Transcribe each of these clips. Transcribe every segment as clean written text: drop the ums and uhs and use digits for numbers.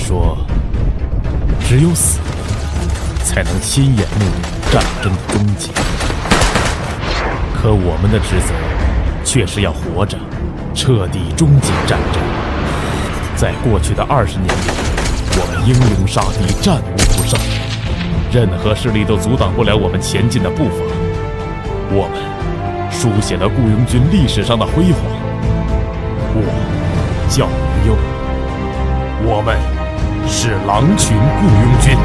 说，只有死，才能亲眼目睹战争的终结。可我们的职责，却是要活着，彻底终结战争。在过去的20年里，我们英勇杀敌，战无不胜，任何势力都阻挡不了我们前进的步伐。我们书写了雇佣军历史上的辉煌。我叫吴用，我们是狼群雇佣军。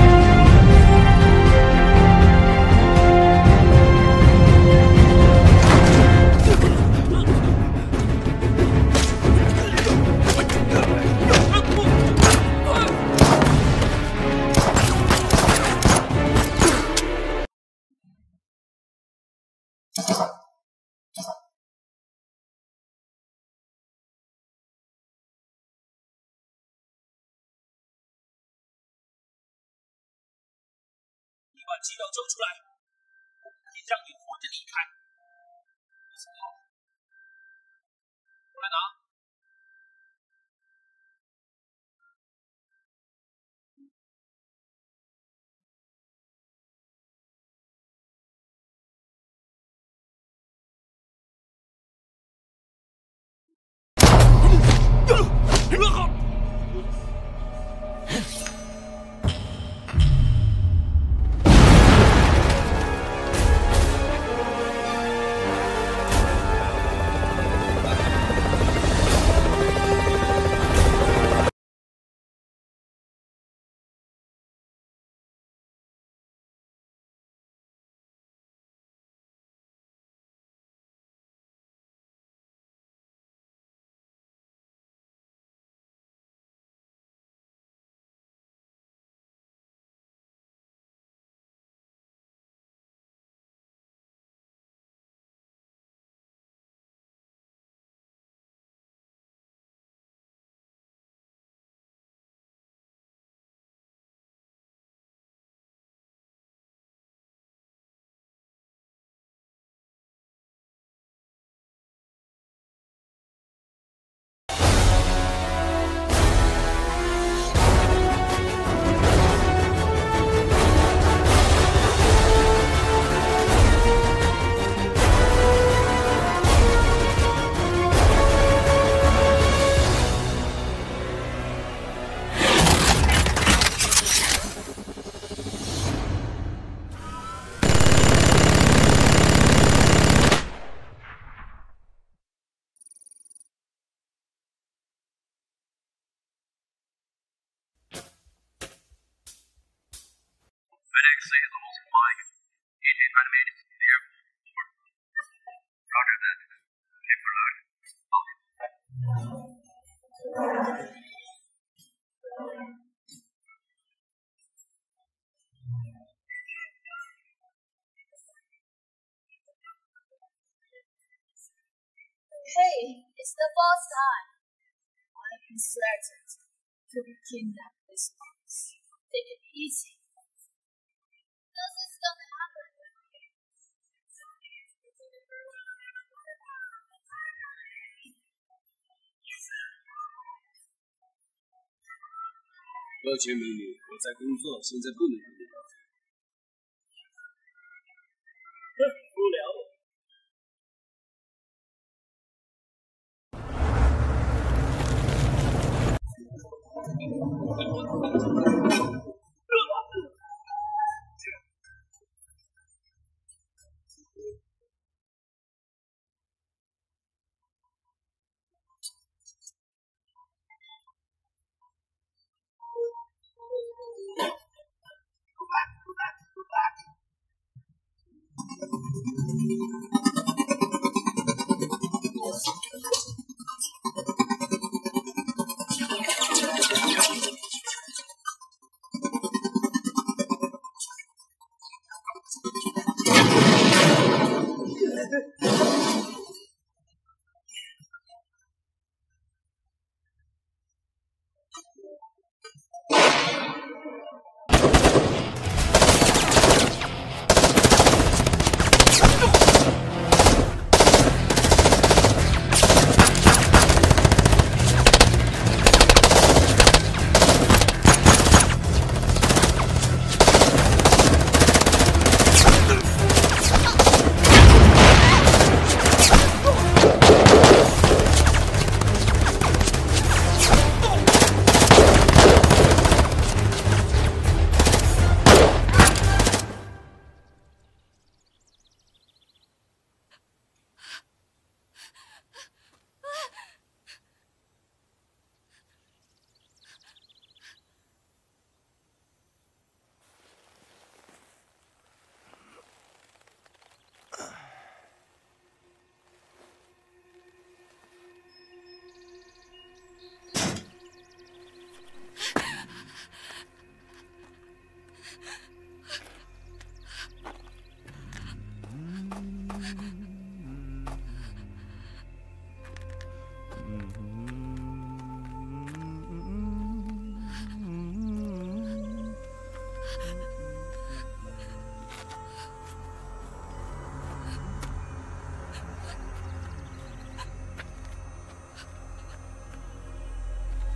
把鸡鸟交出来，可以让你活着离开。不想要，过来拿。 Hey, it's the first time. I've been threatened to be kidnapped this month. Take it easy. Nothing's gonna happen. 抱歉，美女，我在工作，现在不能跟你聊天。不聊了。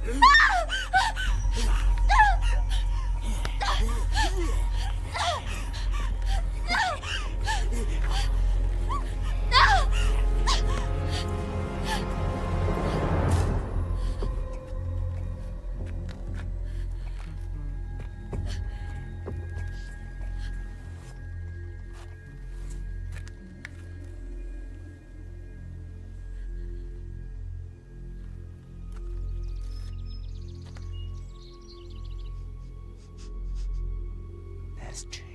Nice trick.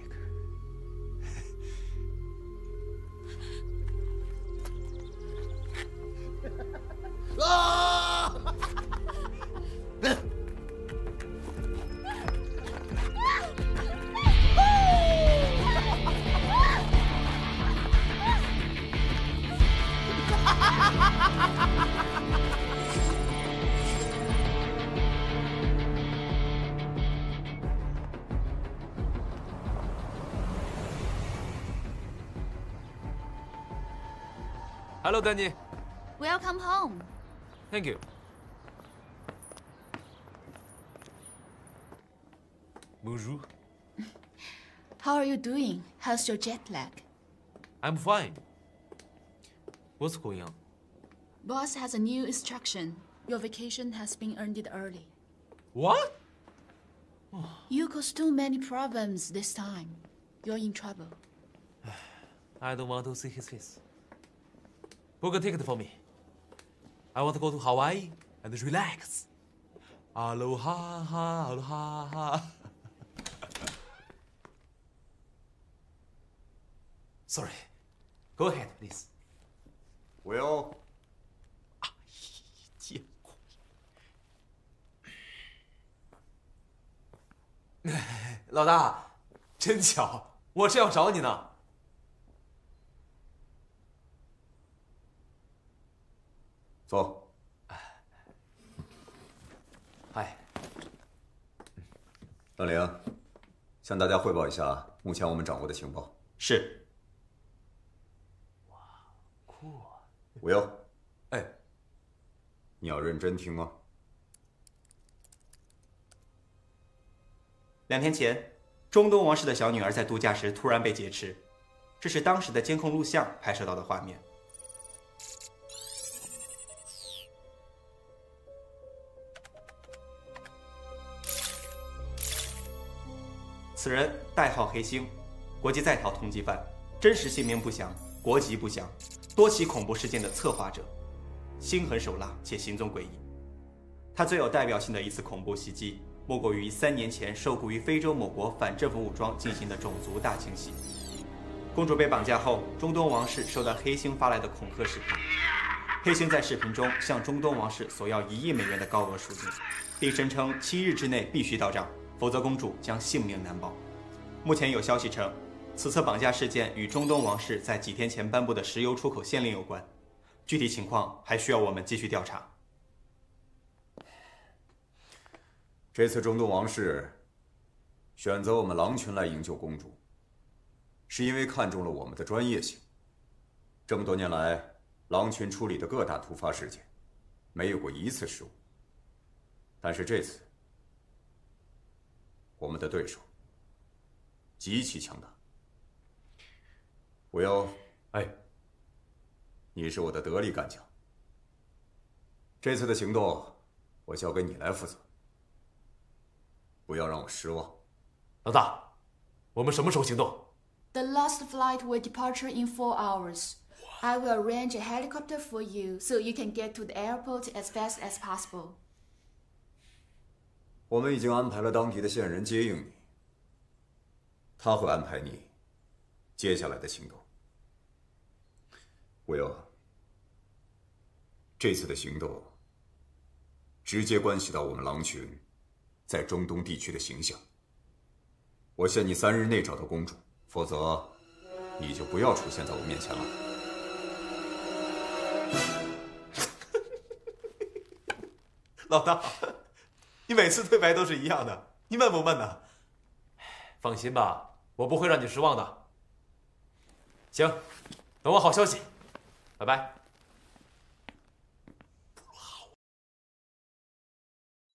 啊！ Hello, Danny. Welcome home. Thank you. Bonjour. How are you doing? How's your jet lag? I'm fine. What's going on? Boss has a new instruction. Your vacation has been ended early. What? You caused too many problems this time. You're in trouble. I don't want to see his face. Book a ticket for me. I want to go to Hawaii and relax. Aloha, ha, aloha, ha. Sorry. Go ahead, please. 我要见过。老大，真巧，我正要找你呢。 走。 嗨， 段玲，向大家汇报一下目前我们掌握的情报。 是。 酷啊！ 吴优， 哎， 你要认真听哦。 2天前，中东王室的小女儿在度假时突然被劫持，这是当时的监控录像拍摄到的画面。此人代号黑星，国际在逃通缉犯，真实姓名不详，国籍不详，多起恐怖事件的策划者，心狠手辣且行踪诡异。他最有代表性的一次恐怖袭击，莫过于3年前受雇于非洲某国反政府武装进行的种族大清洗。公主被绑架后，中东王室收到黑星发来的恐吓视频。黑星在视频中向中东王室索要1亿美元的高额赎金，并声称7日之内必须到账，否则公主将性命难保。目前有消息称，此次绑架事件与中东王室在几天前颁布的石油出口限令有关，具体情况还需要我们继续调查。 这次中东王室选择我们狼群来营救公主，是因为看中了我们的专业性。这么多年来，狼群处理的各大突发事件，没有过一次失误。但是这次，我们的对手极其强大。武优， 哎， 你是我的得力干将。这次的行动，我交给你来负责。 不要让我失望， 老大，我们什么时候行动 The last flight will departure in 4 hours. I will arrange a helicopter for you so you can get to the airport as fast as possible. 我们已经安排了当地的线人接应你，他会安排你接下来的行动。武优，这次的行动直接关系到我们狼群 在中东地区的形象，我限你3日内找到公主，否则你就不要出现在我面前了。 老大，你每次对白都是一样的，你闷不闷呢？ 放心吧，我不会让你失望的。行，等我好消息，拜拜。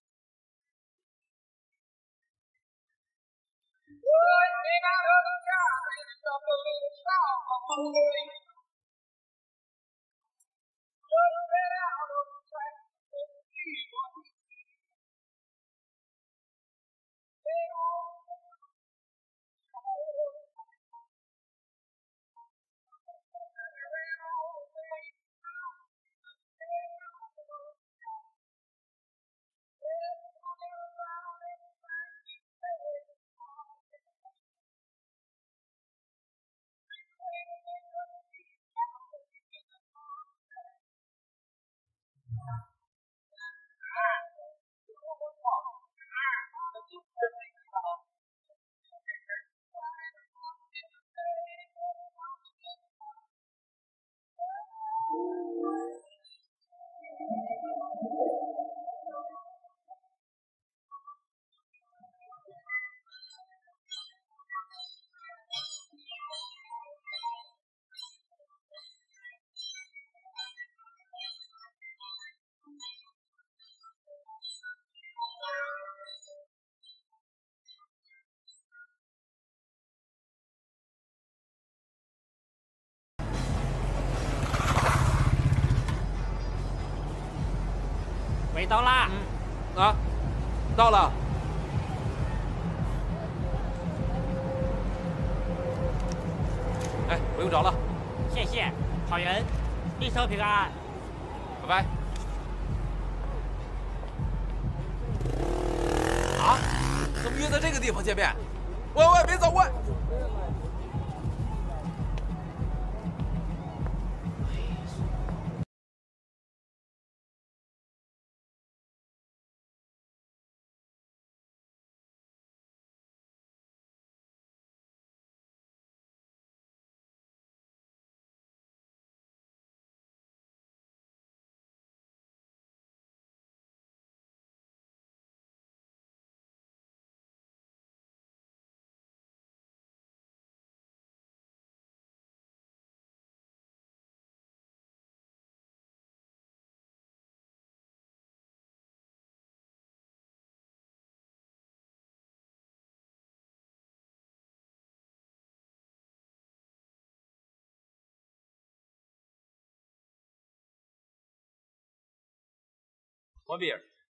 尾到啦！ 啊，到了。哎，不用找了， 谢谢，好人，一生平安。 拜拜。啊？怎么约在这个地方见面？喂，别走，喂！ One beer.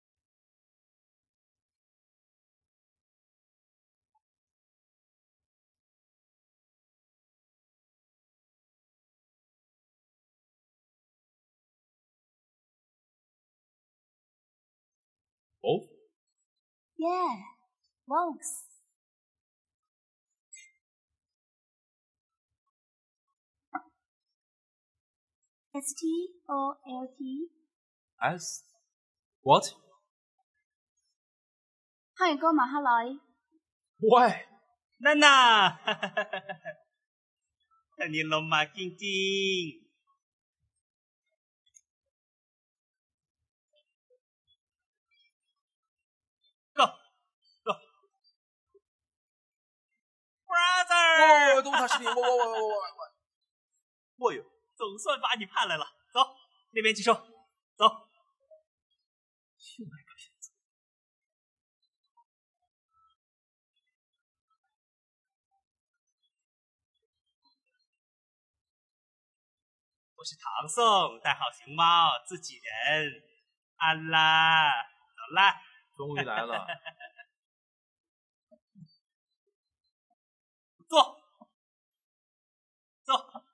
Both? Yeah, monks. STOLT. S. What? 黑人歌馬克女 Why? 娜娜，你龍馬晶晶。Go go. Brother。 东塔视频， 我哟，总算把你盼来了。走，那边集收。走。 又来个骗子。 我是唐宋，代号熊猫，自己人。安啦，走啦。 终于来了。 坐，坐。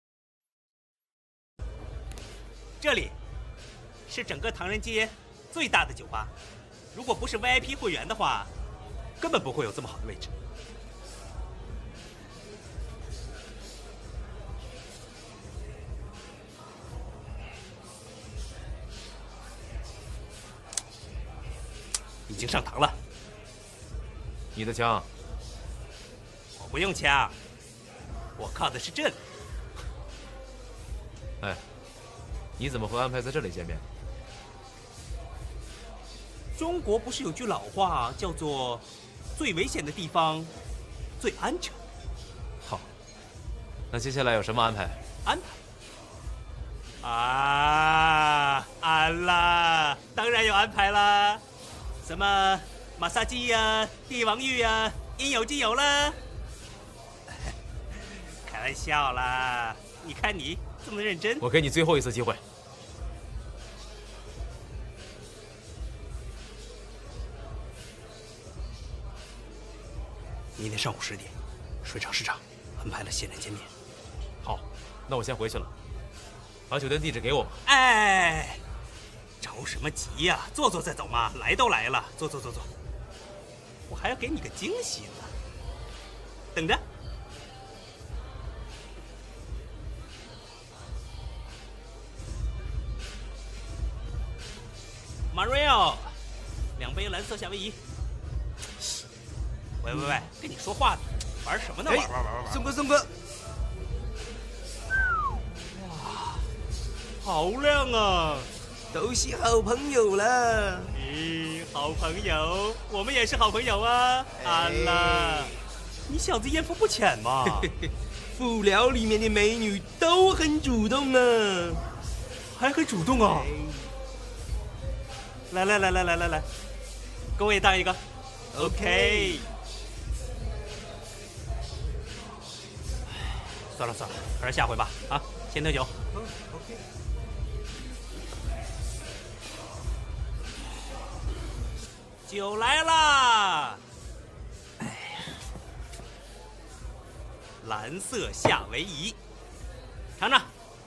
这里是整个唐人街最大的酒吧，如果不是 VIP 会员的话，根本不会有这么好的位置。已经上膛了。 你的枪？ 我不用枪，我靠的是这里。 哎，你怎么会安排在这里见面？ 中国不是有句老话叫做“最危险的地方最安全”。 好，那接下来有什么安排？ 安排？啊，安啦，当然有安排啦。什么马杀鸡呀、帝王浴呀、 应有尽有了。开玩笑啦，你看你这么认真。 我给你最后一次机会。 明天上午10点，水厂市场安排了现场见面。 好，那我先回去了。把酒店地址给我吧。 哎，着什么急呀？坐坐再走嘛。来都来了，坐坐坐坐。我还要给你个惊喜呢，等着。Mario， 2杯蓝色夏威夷。喂，跟你说话呢，玩什么呢？玩。 松哥， 哇，好亮啊！ 都是好朋友了。 好朋友，我们也是好朋友啊。安啦，你小子艳福不浅嘛。 副寮里面的美女都很主动啊， 还很主动啊。来，给我也当一个。OK。算了，还是下回吧。啊，先喝酒。 OK。 酒来啦！哎呀，蓝色夏威夷，尝尝，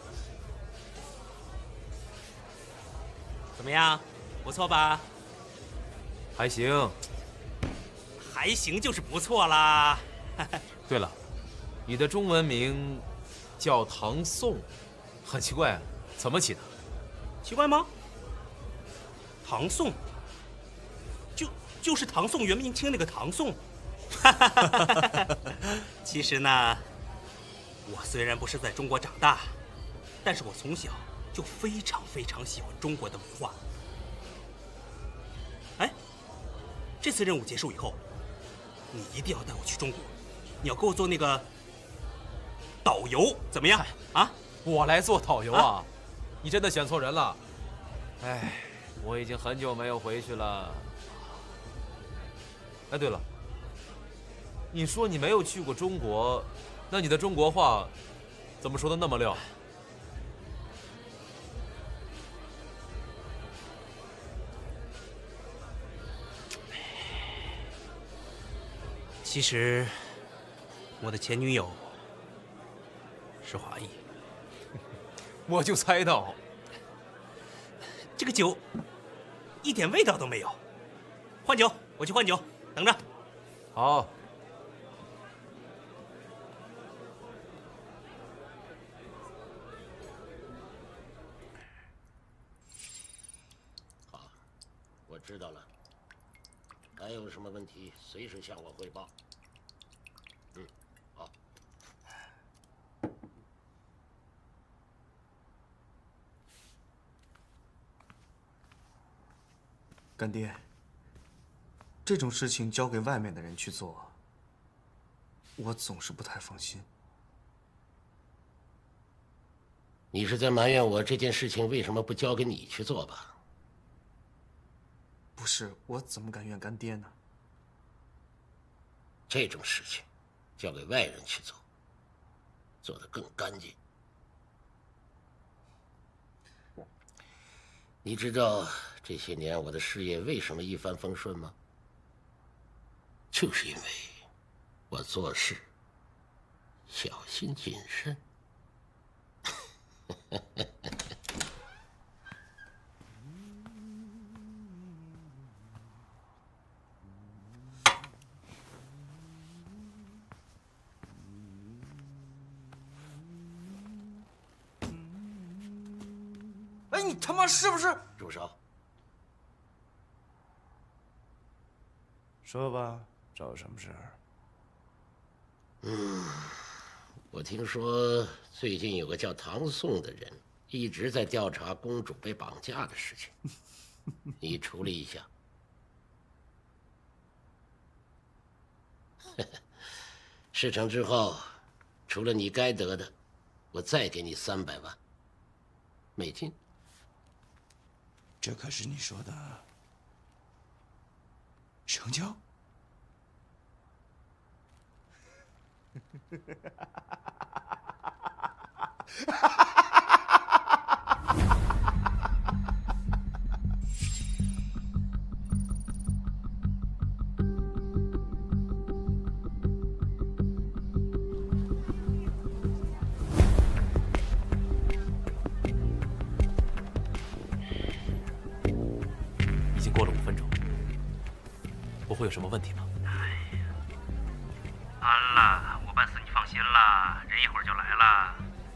怎么样？不错吧？ 还行。 还行就是不错啦。 对了，你的中文名叫唐宋，很奇怪啊，怎么起的？ 奇怪吗？唐宋，就是唐宋元明清那个唐宋。其实呢，我虽然不是在中国长大，但是我从小就非常喜欢中国的文化。哎，这次任务结束以后，你一定要带我去中国，你要给我做那个导游，怎么样？啊？ 我来做导游啊？你真的选错人了。哎，我已经很久没有回去了。哎，对了，你说你没有去过中国，那你的中国话怎么说的那么溜？ 其实，我的前女友是华裔。 我就猜到， 这个酒一点味道都没有。换酒，我去换酒，等着。 好。 好，我知道了。还有什么问题，随时向我汇报。好。 干爹，这种事情交给外面的人去做，我总是不太放心。 你是在埋怨我这件事情为什么不交给你去做吧？ 不是，我怎么敢怨干爹呢？ 这种事情交给外人去做，做得更干净。你知道这些年我的事业为什么一帆风顺吗？就是因为我做事小心谨慎。 哎，你他妈是不是？ 住手！ 说吧，找什么事儿？ 我听说最近有个叫唐宋的人一直在调查公主被绑架的事情，你处理一下。事成之后，除了你该得的，我再给你300万美金。 这可是你说的成交？ 已经过了5分钟，不会有什么问题吧？ 安了，我办事你放心啦，人一会儿就来了。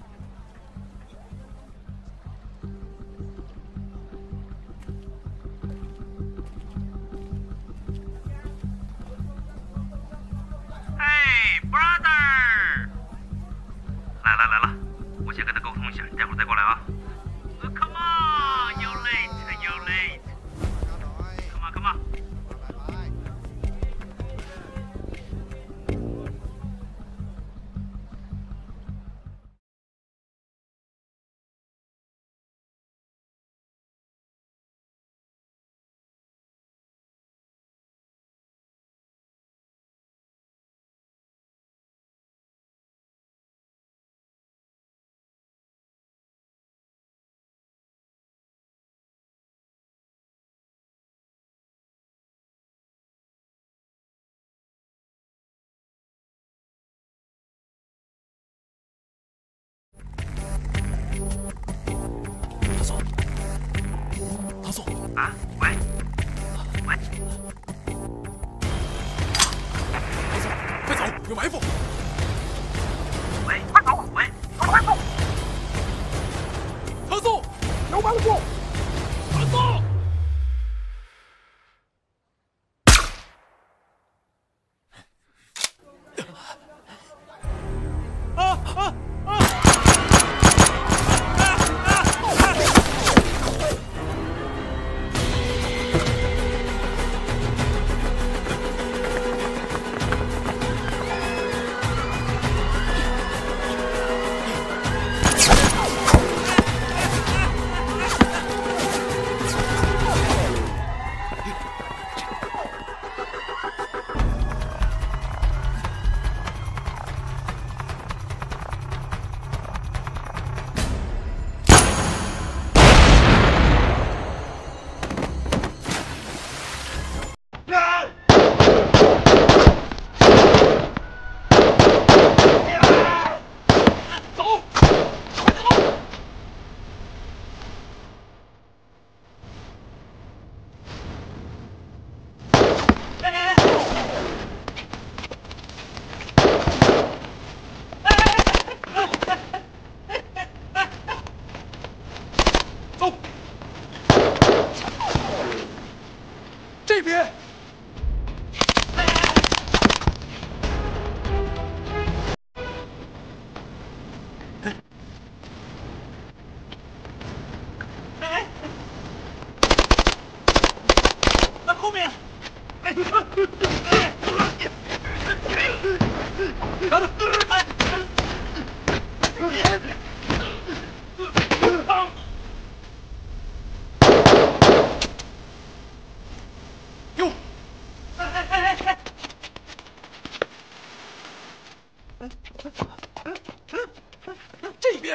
嘿 ，brother， 来了，我先跟他沟通一下，你待会儿再过来啊。Come on, you're late. Come on. 唐宋啊，喂， 快走，有埋伏！ 喂，快走，喂，快走！ 唐宋，有埋伏！唐宋！这边。 后面。 给我！这边。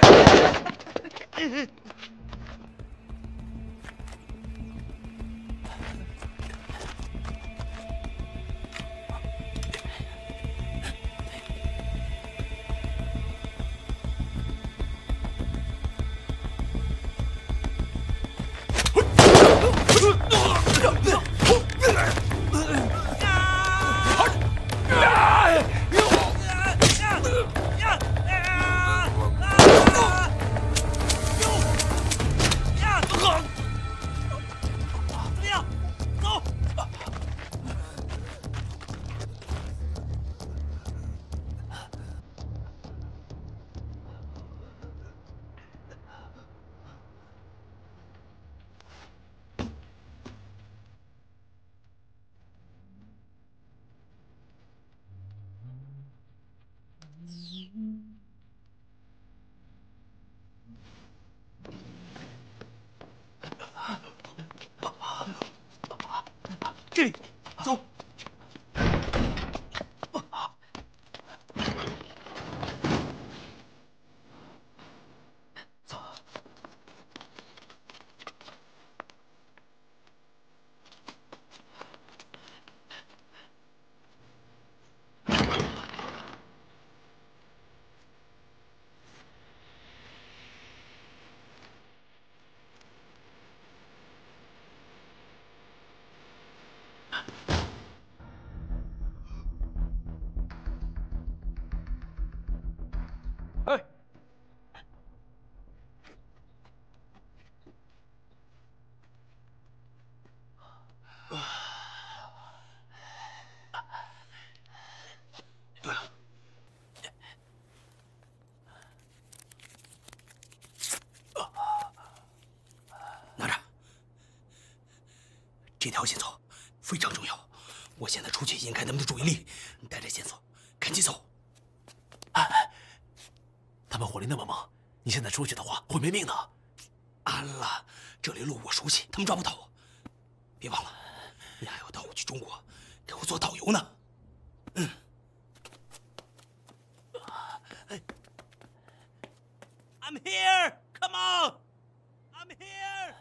这里，走。 这条线索非常重要，我现在出去引开他们的注意力。你带着线索赶紧走。 他们火力那么猛，你现在出去的话会没命的。 安了，这里路我熟悉，他们抓不到我。别忘了，你还要带我去中国，给我做导游呢。I'm here. Come on. I'm here.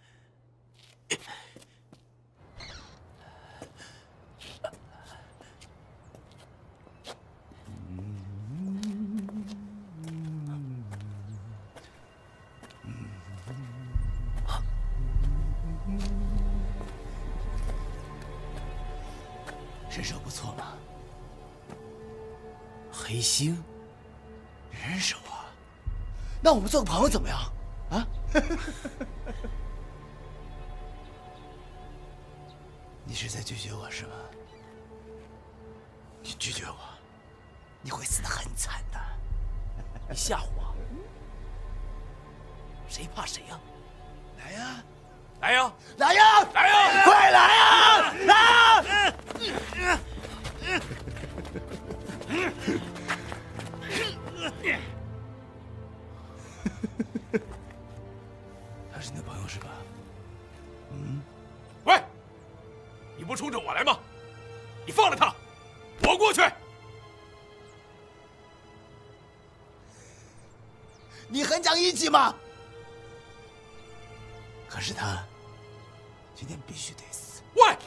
身手不错嘛。 黑星， 人手啊。那我们做个朋友怎么样？啊？你是在拒绝我是吗？你拒绝我，你会死得很惨的。 你吓唬我？谁怕谁呀？ 来呀！ 来呀！ 来呀！ 来呀！ 快来呀！来呀！他是你的朋友是吧？ 喂，你不冲着我来吗？你放了他，我过去。 你很讲义气吗？可是他今天必须得死。 喂！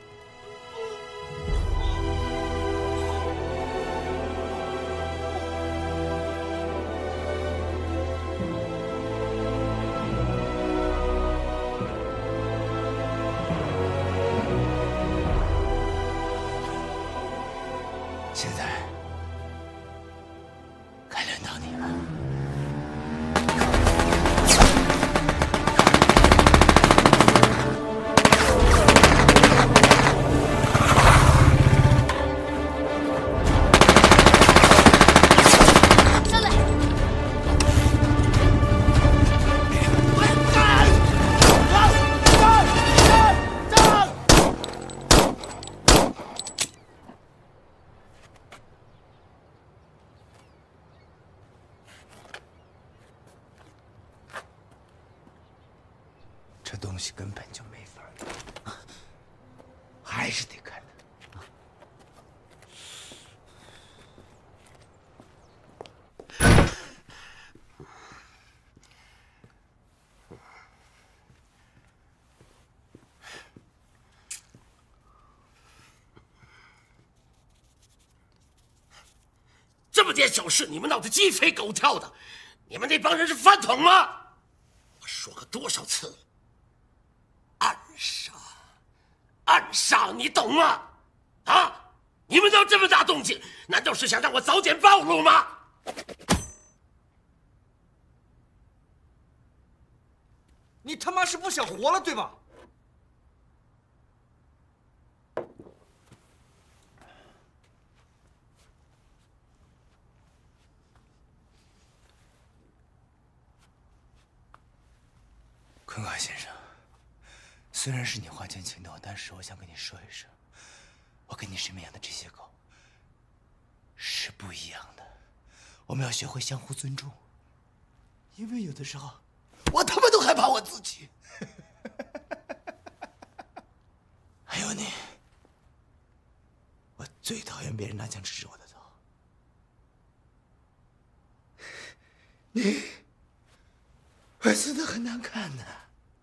现在该轮到你了。这东西根本就没法儿，还是得看的。 这么点小事，你们闹得鸡飞狗跳的，你们那帮人是饭桶吗？我说过多少次了，暗杀，暗杀，你懂吗？啊！你们闹这么大动静，难道是想让我早点暴露吗？ 你他妈是不想活了对吧？ 坤凯先生，虽然是你花钱请的我，但是我想跟你说一声，我跟你身边养的这些狗是不一样的。我们要学会相互尊重，因为有的时候我他妈都害怕我自己。还有你，我最讨厌别人拿枪指着我的头。你会死得很难看的。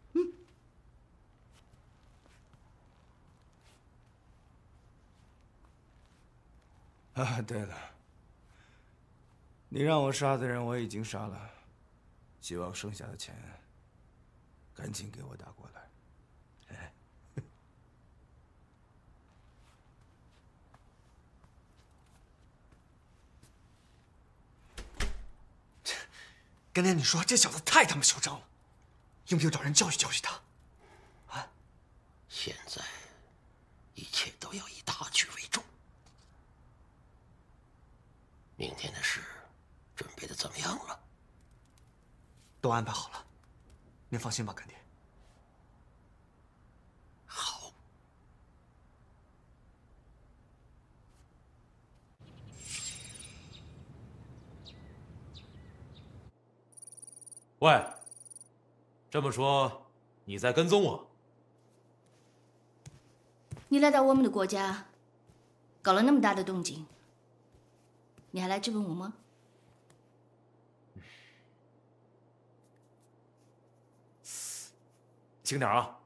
啊，对了，你让我杀的人我已经杀了，希望剩下的钱赶紧给我打过来。 刚才你说这小子太他妈嚣张了，用不用找人教训教训他？啊！ 现在一切都要以大局为重。明天的事准备的怎么样了？ 都安排好了，您放心吧，干爹。 好。 喂，这么说你在跟踪我？ 你来到我们的国家，搞了那么大的动静，你还来质问我吗？ 轻点啊！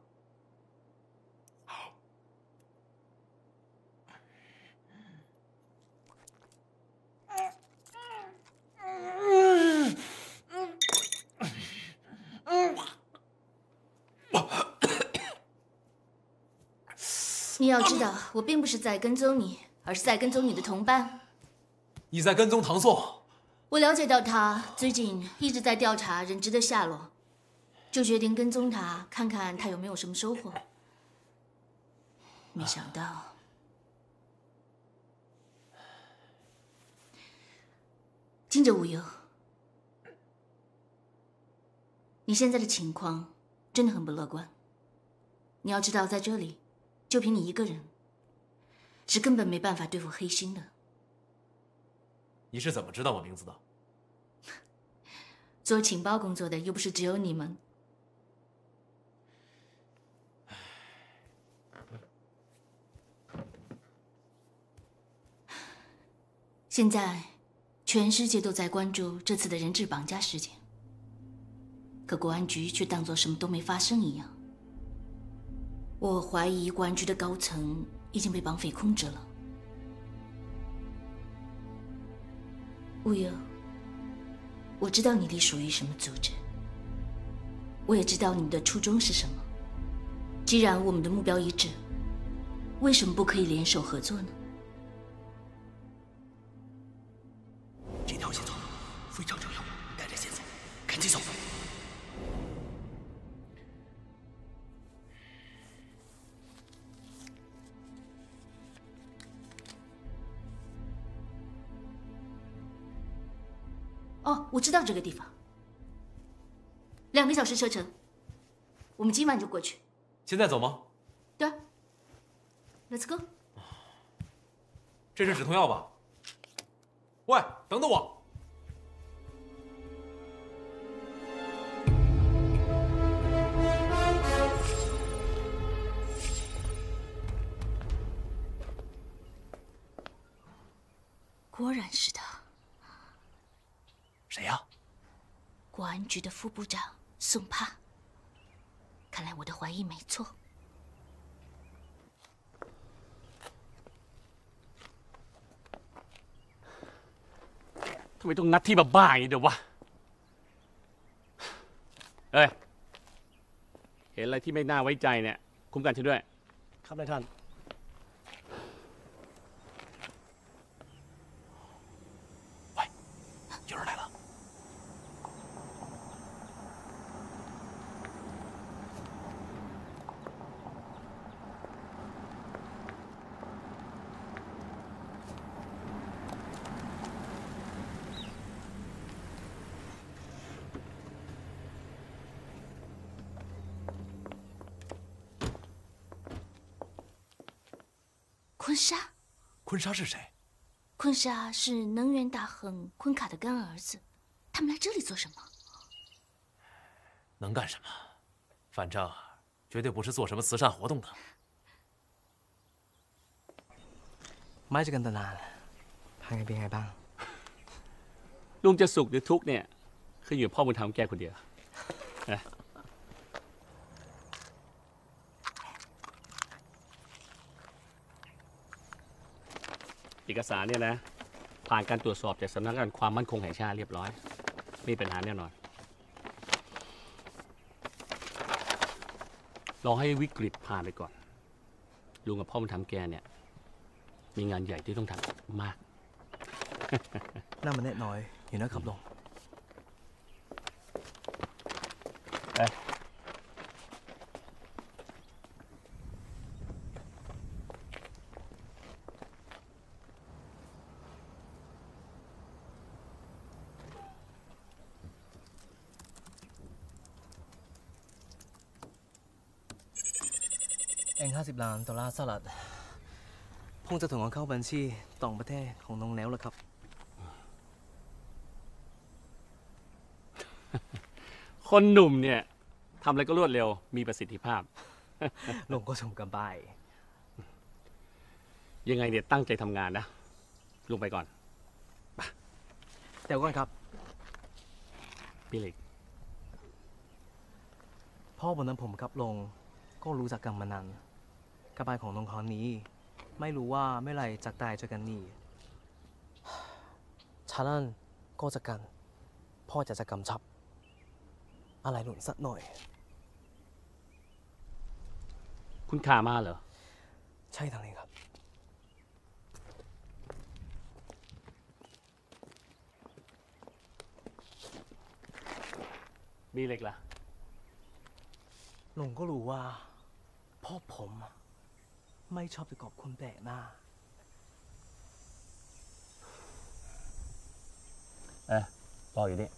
你要知道，我并不是在跟踪你，而是在跟踪你的同伴。 你在跟踪唐宋？ 我了解到他最近一直在调查人质的下落，就决定跟踪他，看看他有没有什么收获。没想到，听着无忧，你现在的情况真的很不乐观。你要知道，在这里，就凭你一个人，是根本没办法对付黑心的。 你是怎么知道我名字的？ 做情报工作的又不是只有你们。现在，全世界都在关注这次的人质绑架事件，可国安局却当作什么都没发生一样。我怀疑国安局的高层已经被绑匪控制了。无忧，我知道你隶属于什么组织，我也知道你们的初衷是什么。既然我们的目标一致，为什么不可以联手合作呢？ 这条线索非常重要，带着线索赶紧走。 哦，我知道这个地方，2个小时车程，我们今晚就过去。 现在走吗？ 对啊 ，Let's go。 这是止痛药吧？喂，等等我！ 果然是他。 谁呀？ 国安局的副部长宋帕。看来我的怀疑没错。 ทำไมต้องนัดที่บ้าๆอย่างนี้เดี๋ยววะเอ้ยเห็นอะไรที่ไม่น่าไว้ใจเนี่ยคุ้มกันฉันด้วยครับนายท่าน喂，有人来了。 坤沙， 坤沙是谁？ 坤沙是能源大亨昆卡的干儿子，他们来这里做什么？ 能干什么？反正绝对不是做什么慈善活动的。 ไม่เจอกันตั้งนานพาไงเป็นไงบ้างลุงจะสุขหรือทุกข์เนี่ยขึ้นอยู่พ่อบุญธรรมแกคนเดียวนะเอกสารเนี่ยนะผ่านการตรวจสอบจากสำนักงานความมั่นคงแห่งชาติเรียบร้อยไม่มีปัญหาแน่นอนรอให้วิกฤตผ่านไปก่อนลุงกับพ่อบุญธรรมแกเนี่ยมีงานใหญ่ที่ต้องทำมากน่ามันแน่น้อยอยู่นะครับลุง เอง$50 ล้านสหรัฐคงจะถึงเข้าบัญชีต่างประเทศของน้องแล้วล่ะครับคนหนุ่มเนี่ยทำอะไรก็รวดเร็วมีประสิทธิภาพลุงก็ชมกันไปยังไงเนี่ยตั้งใจทำงานนะลุงไปก่อนเดี๋ยวก่อนครับพี่เล็กพ่อบนนั้นผมกับลงก็รู้จักกันมานานกระบายของน้องคนนี้ไม่รู้ว่าเมื่อไหร่จะตายเจอกันนี่ฉะนั้นก็จะกันพ่อจะกำชับอะไรหนุนสักหน่อยคุณขามาเหรอใช่ทางนี้ครับพี่เล็กล่ะลุงก็รู้ว่าพ่อผมไม่ชอบไปกอบคนแปลกหน้ารออยู่นี่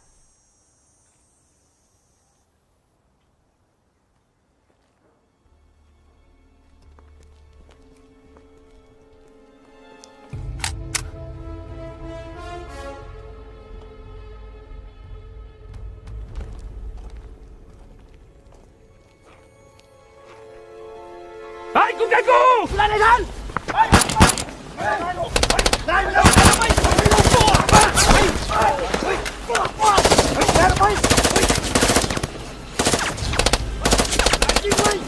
ไปกูแกกูไล่ในทันไล่เร็วไปตัวไปยิงเลย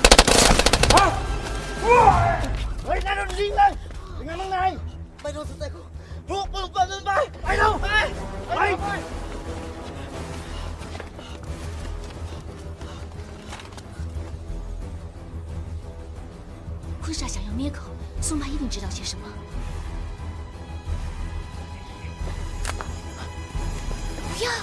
เฮ้ยนายโดนยิงเลยเป็นไงบ้างนายไปโดนสเต็กพวกมึงไปไปเร็วไป坤沙想要灭口，松巴一定知道些什么。不要！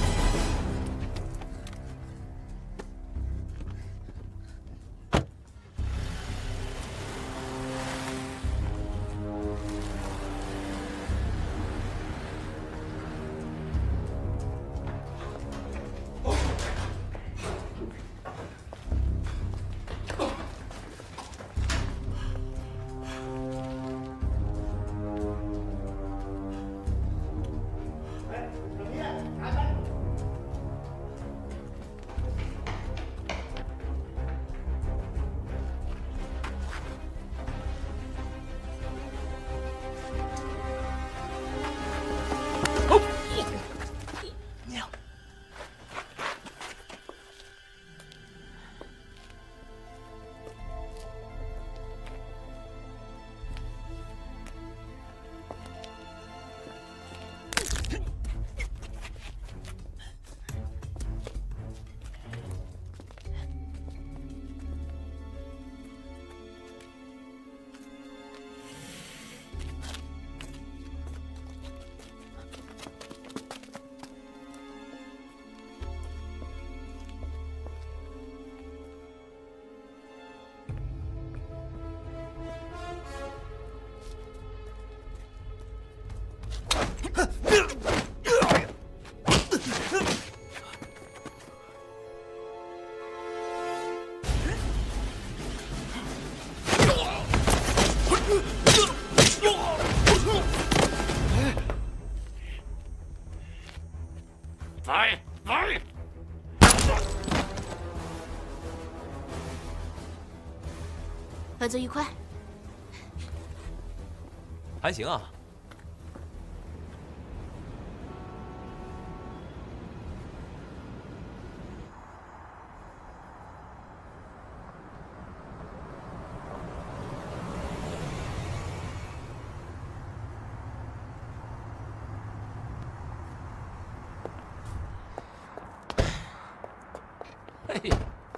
合作愉快。 还行啊。 哎呀！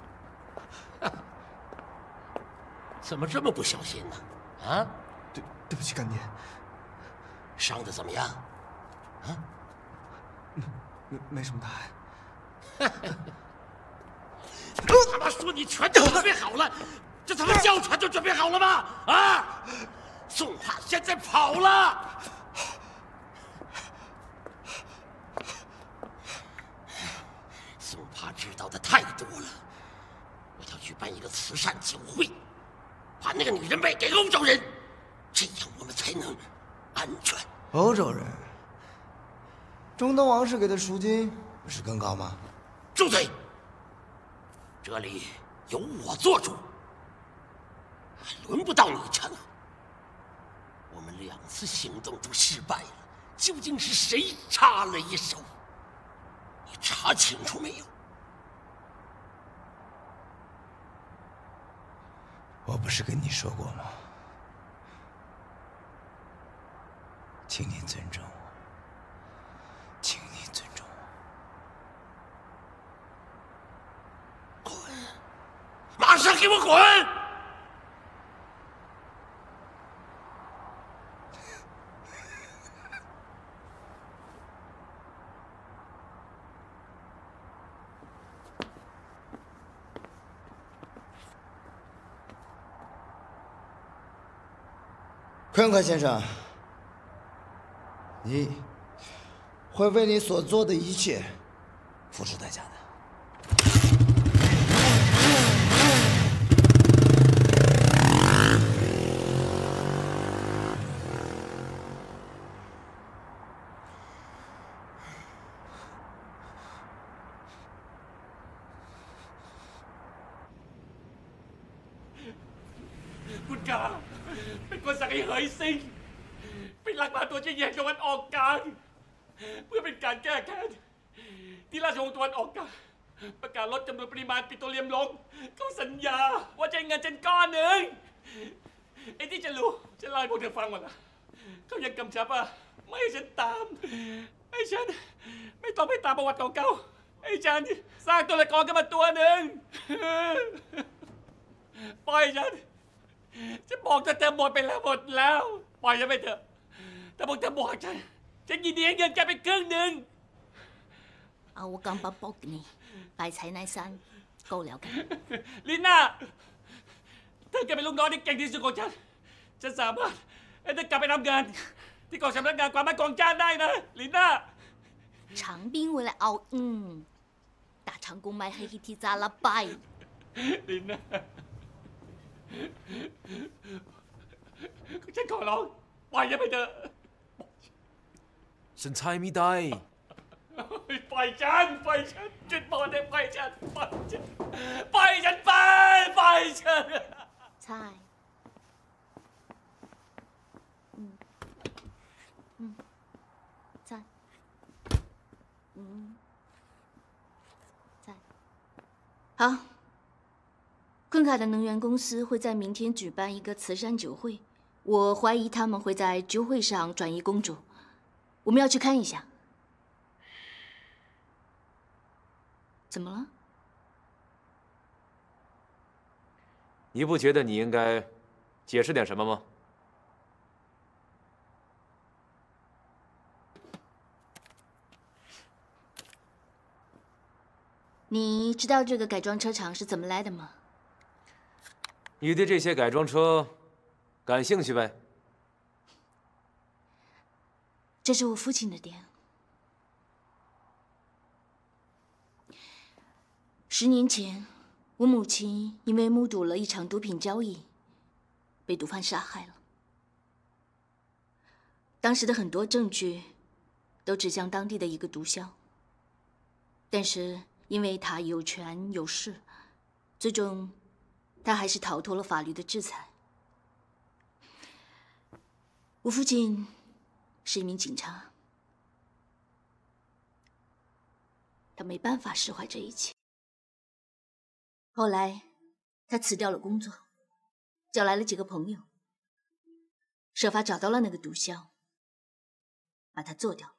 怎么这么不小心呢？啊！ 对不起，干爹。 伤得怎么样？啊？ 没什么大碍。他妈说你全都准备好了，这他妈交船都准备好了吗？啊！宋帕现在跑了。宋帕知道的太多了，我要举办一个慈善酒会。把那个女人卖给欧洲人，这样我们才能安全。 欧洲人，中东王室给的赎金不是更高吗？ 住嘴！ 这里由我做主，还轮不到你成。我们2次行动都失败了，究竟是谁插了一手？你查清楚没有？ 我不是跟你说过吗？请你尊重我，请你尊重我。 滚！马上给我滚！ 昆克先生，你会为你所做的一切付出代价的。 คุณกาเป็นคนสั่งให้เหยซิงไปลักพาตัวเจียงตะวันออกกลางเพื่อเป็นการแก้แค้นที่ราชวงศ์ตะวันออกกลางประกาศลดจำนวนปริมาณปิโตรเลียมลงเขาสัญญาว่าจะให้เงินฉันก้อนหนึ่งไอ้ที่ฉันรู้ฉันเล่าให้พวกเธอฟังหมดละเขายังกำชับว่าไม่ให้ฉันตามให้ฉันไม่ต้องไปตามประวัติของเขาให้ฉันสร้างตัวละครขึ้นมาตัวหนึ่งปล่อยฉันจะบอกเธอหมดไปแล้วหมดแล้วปล่อยฉันไปเถอะแต่บอกเธอบอกฉันยินดีให้เงินแกไปครึ่งหนึ่งเอากำปั้นปกนี่ไปใช้ใน山够了กันลิน่าเธอเป็นลูกน้องที่เก่งที่สุดของฉันสามารถให้เธอกลับไปทำงานที่กองสำนักงานความมั่นคงชาติได้นะลิน่า長邊會嚟拗打長工咪係去鐵閘啦拜ลิน่าฉันขอร้องปล่อยฉันไปเถอะฉันใช้ไม่ได้ปล่อยฉันจุดบอลได้ปล่อยฉันไปใช่在在好昆凯的能源公司会在明天举办一个慈善酒会，我怀疑他们会在酒会上转移公主，我们要去看一下。怎么了？ 你不觉得你应该解释点什么吗？ 你知道这个改装车厂是怎么来的吗？ 你对这些改装车感兴趣呗？ 这是我父亲的店。10年前，我母亲因为目睹了一场毒品交易，被毒贩杀害了。当时的很多证据都指向当地的一个毒枭，但是因为他有权有势，最终他还是逃脱了法律的制裁。我父亲是一名警察，他没办法释怀这一切。后来，他辞掉了工作，叫来了几个朋友，设法找到了那个毒枭，把他做掉了。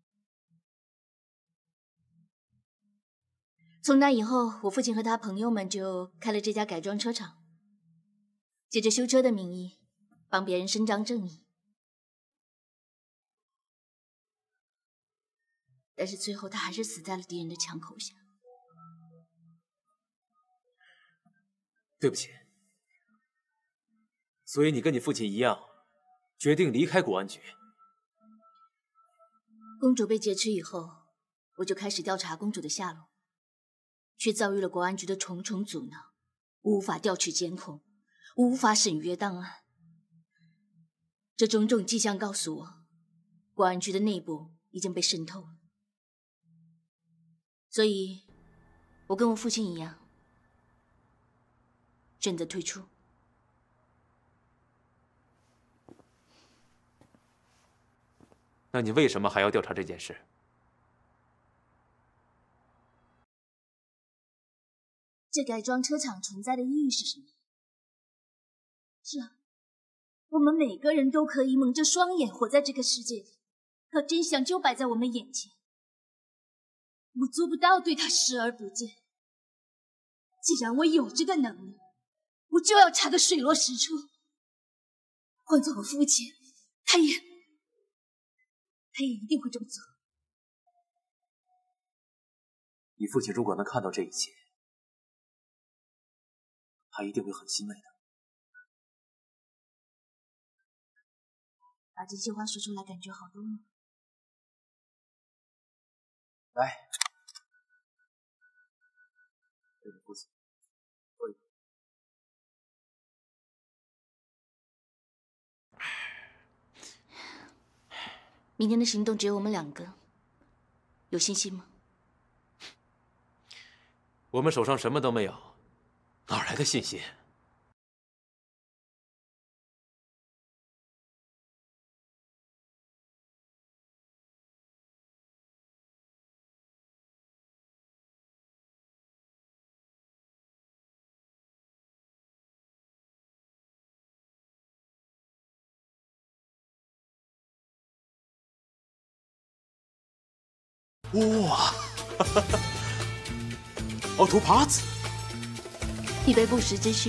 从那以后，我父亲和他朋友们就开了这家改装车厂，借着修车的名义，帮别人伸张正义。但是最后，他还是死在了敌人的枪口下。 对不起，所以你跟你父亲一样，决定离开国安局。 公主被劫持以后，我就开始调查公主的下落，却遭遇了国安局的重重阻挠，无法调取监控，无法审阅档案。这种种迹象告诉我，国安局的内部已经被渗透了。所以，我跟我父亲一样， 选择退出。 那你为什么还要调查这件事？ 这改装车厂存在的意义是什么？是啊，我们每个人都可以蒙着双眼活在这个世界里，可真相就摆在我们眼前。我做不到对它视而不见。既然我有这个能力，我就要查个水落石出。换做我父亲，他也一定会这么做。 你父亲如果能看到这一切，他一定会很欣慰的。 把这些话说出来，感觉好多吗？ 来，给你父亲喝一杯。 明天的行动只有我们2个，有信心吗？ 我们手上什么都没有，哪来的信心？哇，凹凸耙子， 以备不时之需。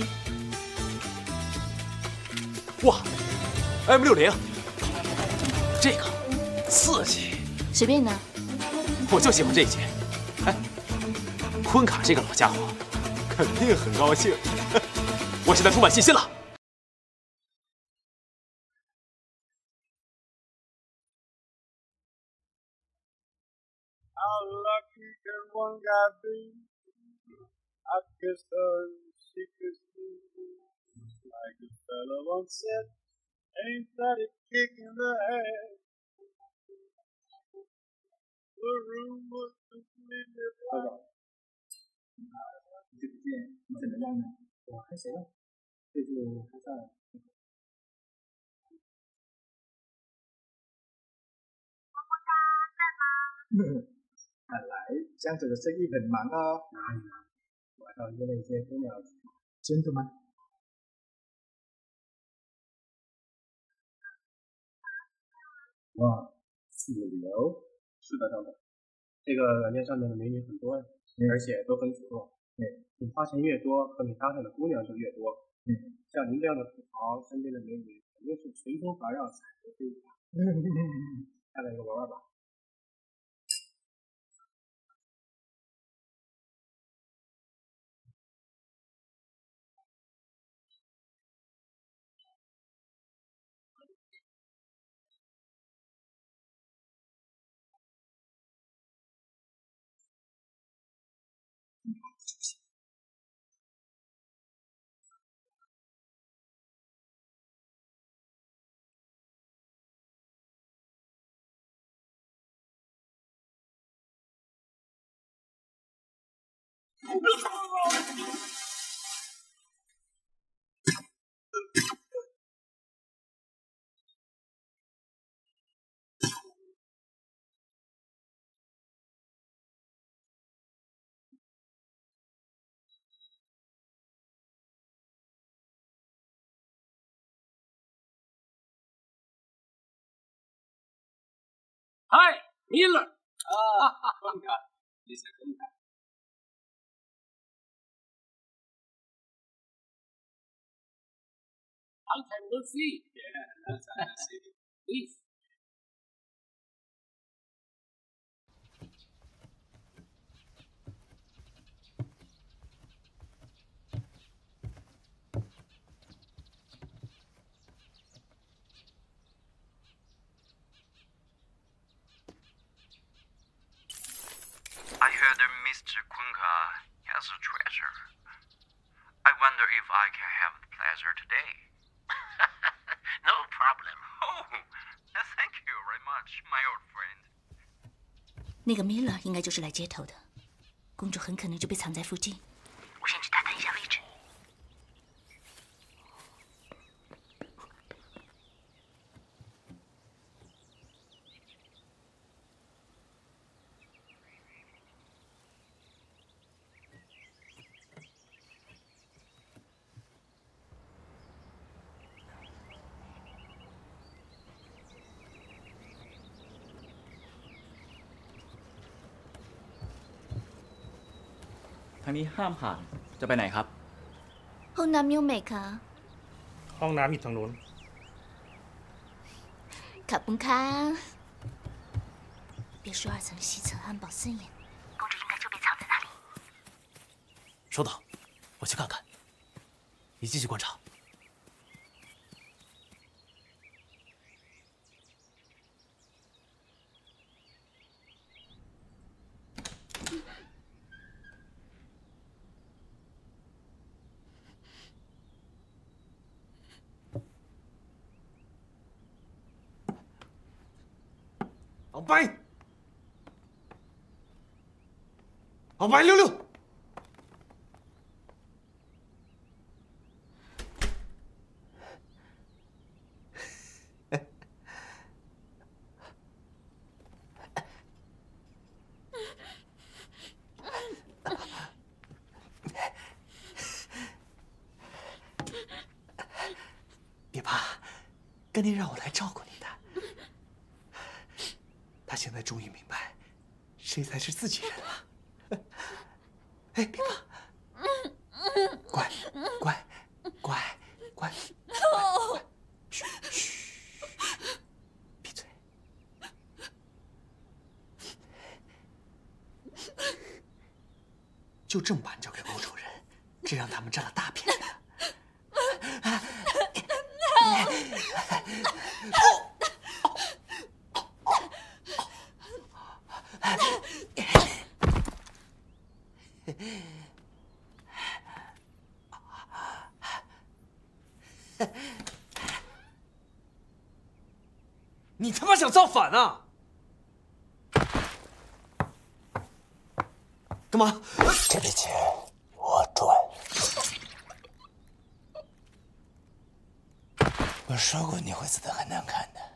哇 ，M60，这个刺激。 随便拿。 我就喜欢这件。哎，昆卡这个老家伙肯定很高兴。我现在充满信心了。 How lucky can one guy be? I kissed her and she kissed me. Like a fella once said, ain't that a kick in the head? The room was completely black. 这个店你怎么样呢？我还行，最近还在。看来江总的生意很忙哦。哪里啊？我还要约了一些姑娘。真的吗？哇，自由。是的，张总。这个软件上面的美女很多，而且都很主动。你花钱越多，和你搭上的姑娘就越多。像您这样的土豪，身边的美女肯定是随风环绕，彩蝶飞舞。再来一个玩玩吧。 嗨 ，Miller 啊，观看，你是观看。Long time no see. Yeah, long time no see. Please. I heard that Mr. Kunka has a treasure. I wonder if I can have the pleasure today. No problem. Oh, thank you very much, my old friend. 那个 Miller 应该就是来接头的，公主很可能就被藏在附近。 我先去打探一下位置。 างนี้ห้ามผ่าน จะไปไหนครับห้องน้ำมิวเมกค่ะห้องน้ำอยู่ทางโน้นขอบคุณค่ะ别说2层西侧安保森严，公主应该就被藏在那里。 收到，我去看看。你继续观察。 老白，老白，溜溜。 别怕，甘爹让我来照顾你的。他现在终于明白，谁才是自己人了。哎，别怕，乖，乖，乖，乖，乖，嘘嘘，闭嘴。就这么把你交给欧洲人，这让他们占了大便宜。 你他妈想造反啊！干嘛？ 这笔钱我赚。我说过你会死得很难看的。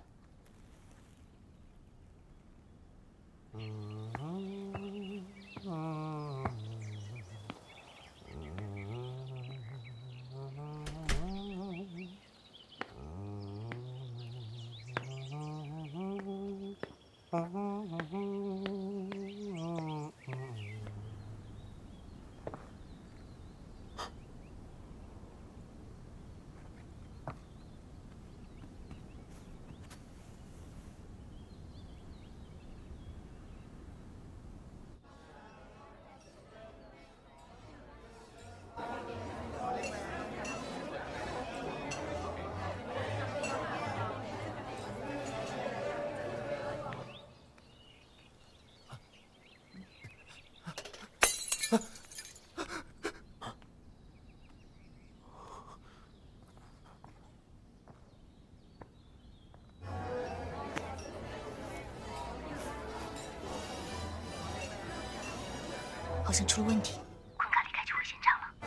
好像出了问题，昆卡离开就会现场了。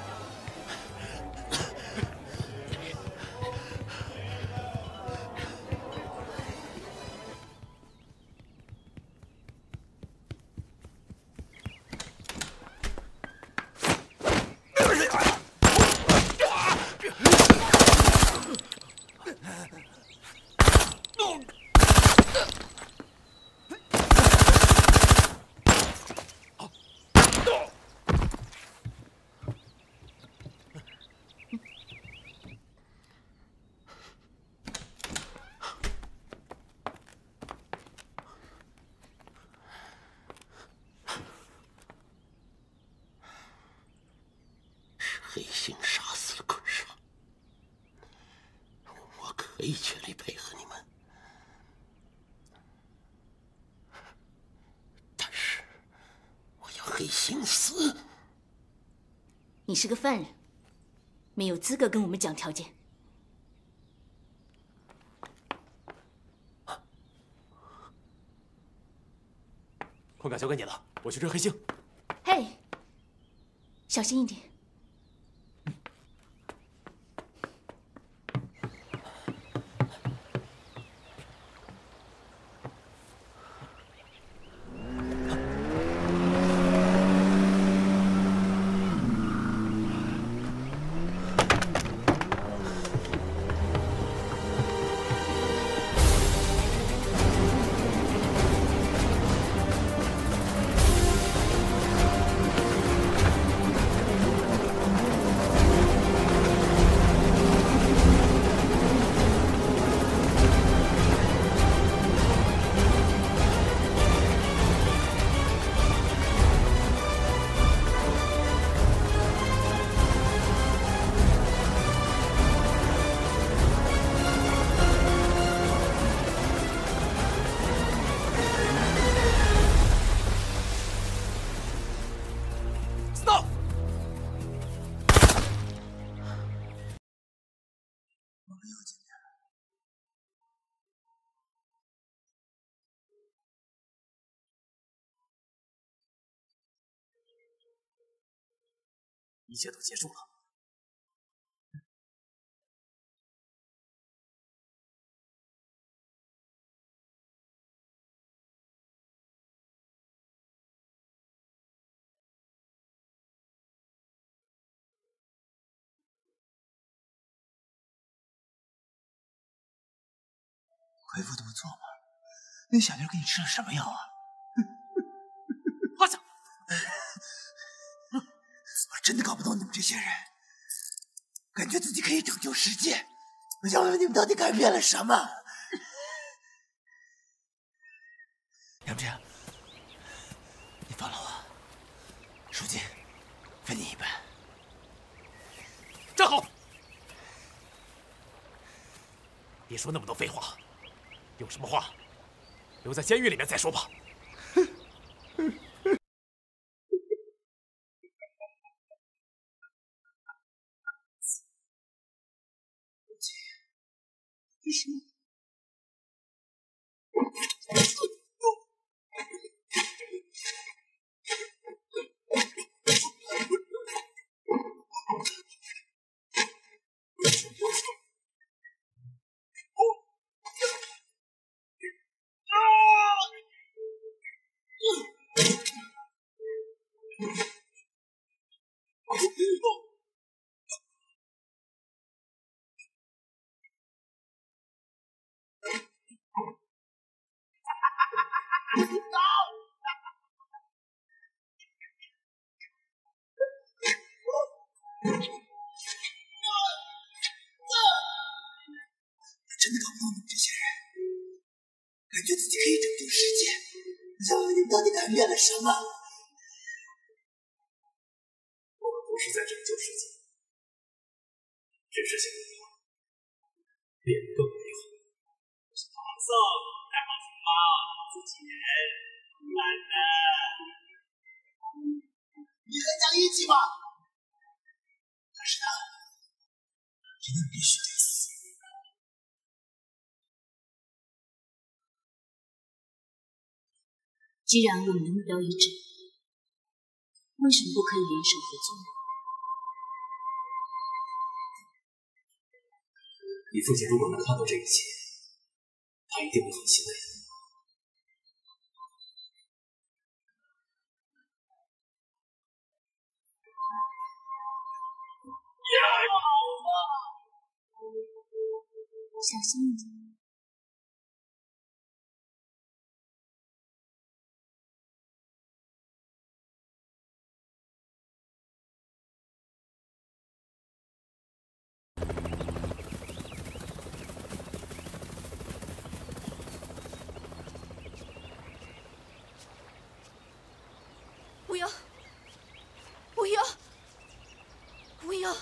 黑星杀死了昆莎，我可以全力配合你们，但是我要黑星死。 你是个犯人，没有资格跟我们讲条件。 昆卡交给你了，我去追黑星。 嘿，小心一点。 一切都结束了。 恢复的不错嘛。那小妞给你吃了什么药啊？ 趴下！ 我真的搞不懂你们这些人，感觉自己可以拯救世界。我想问你们到底改变了什么？杨志，你放了我，赎金分你一半。 站好！别说那么多废话，有什么话留在监狱里面再说吧。 这是真的搞不懂你们这些人，感觉自己可以拯救世界。我想问你们到底改变了什么？ 我们不是在拯救世界，只是想让它变得更美好。 唐宋，带好情报，自己人，懒的。 你很讲义气吗？ 但是他真的必须得死。 既然我们的目标一致，为什么不可以联手合作呢？ 你父亲如果能看到这一切，他一定会很欣慰的。 小心一点。 不要！不要！不要！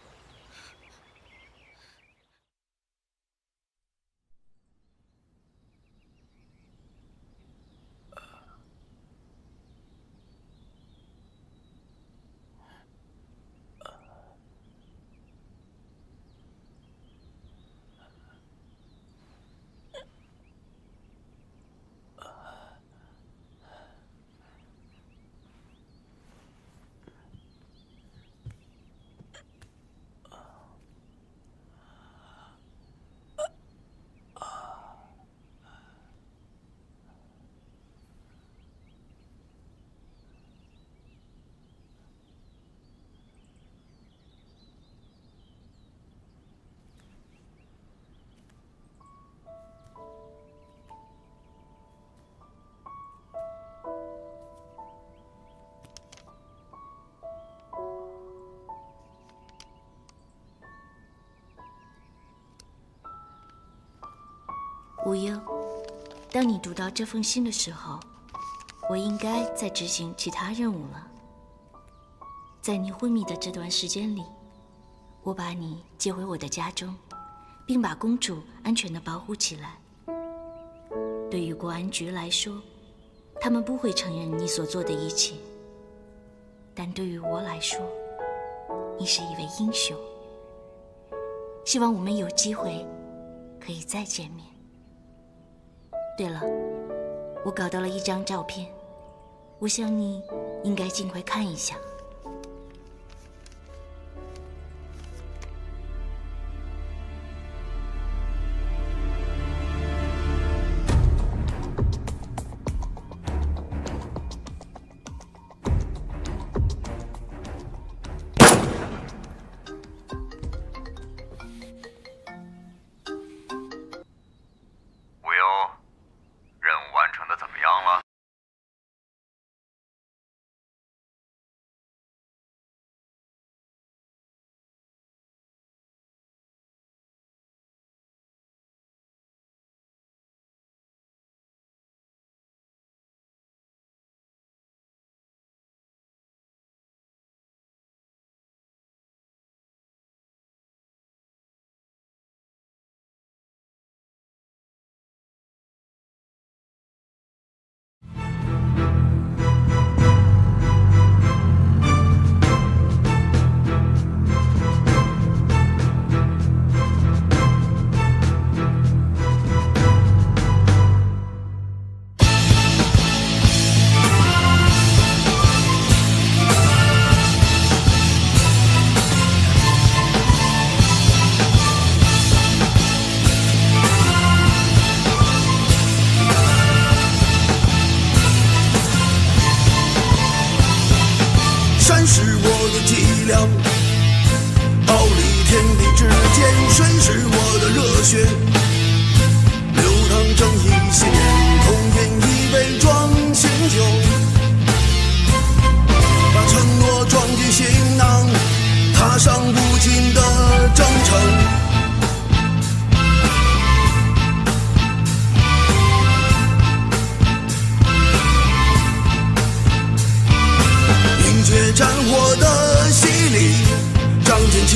无忧，当你读到这封信的时候，我应该在执行其他任务了。在你昏迷的这段时间里，我把你接回我的家中，并把公主安全地保护起来。对于国安局来说，他们不会承认你所做的一切，但对于我来说，你是一位英雄。希望我们有机会可以再见面。对了，我搞到了一张照片，我想你应该尽快看一下。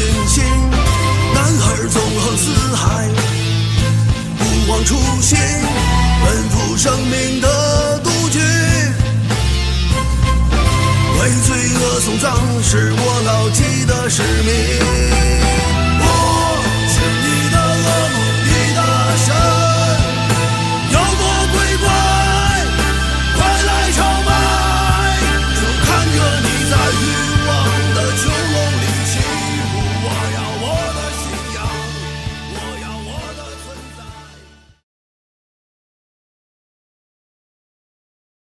军心，男儿纵横四海，不忘初心，奔赴生命的赌局。为罪恶送葬是我牢记的使命。